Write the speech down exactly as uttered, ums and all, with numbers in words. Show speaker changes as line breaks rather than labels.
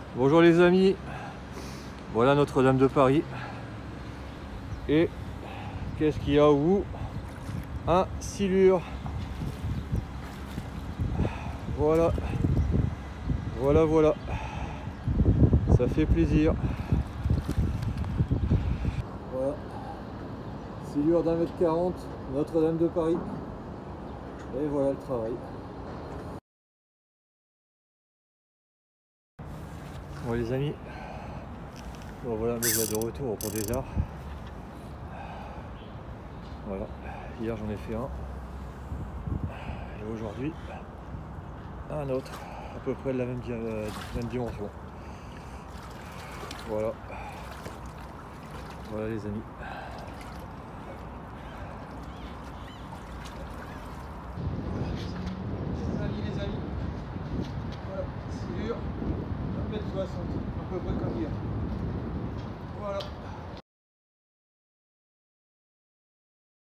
Bonjour les amis, voilà Notre-Dame de Paris. Et qu'est-ce qu'il y a au bout? Un silure. Voilà, voilà, voilà. Ça fait plaisir. Voilà, silure d'un mètre quarante, Notre-Dame de Paris. Et voilà le travail. Bon les amis, bon, voilà, nous voilà de retour au Pont des Arts. Voilà, hier j'en ai fait un. Et aujourd'hui, un autre, à peu près de la même, euh, même dimension. Voilà. Voilà les amis. Salut les amis. Voilà, silure, un mètre soixante, à peu près comme hier.